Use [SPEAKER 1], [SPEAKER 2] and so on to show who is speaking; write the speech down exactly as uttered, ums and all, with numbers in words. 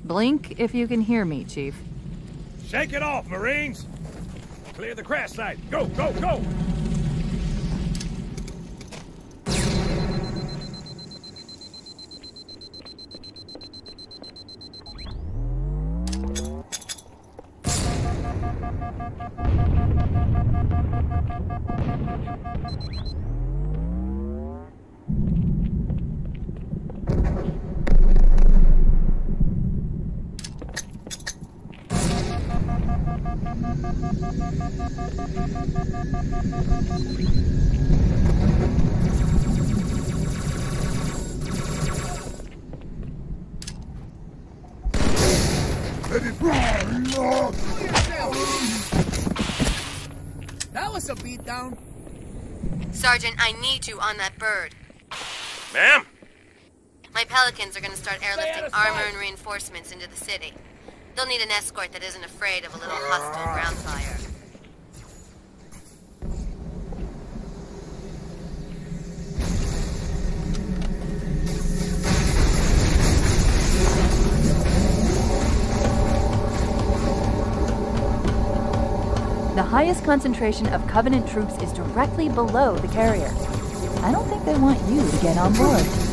[SPEAKER 1] Blink if you can hear me, Chief.
[SPEAKER 2] Shake it off, Marines! Clear the crash site. Go, go, go!
[SPEAKER 3] That was a beatdown.
[SPEAKER 4] Sergeant, I need you on that bird.
[SPEAKER 2] Ma'am?
[SPEAKER 4] My Pelicans are gonna start airlifting armor and reinforcements into the city. They'll need an escort that isn't afraid of a little hostile ground fire.
[SPEAKER 1] The highest concentration of Covenant troops is directly below the carrier. I don't think they want you to get on board.